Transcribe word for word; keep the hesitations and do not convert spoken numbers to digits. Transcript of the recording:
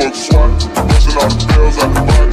motherfucker swat, busting all the bells out the body.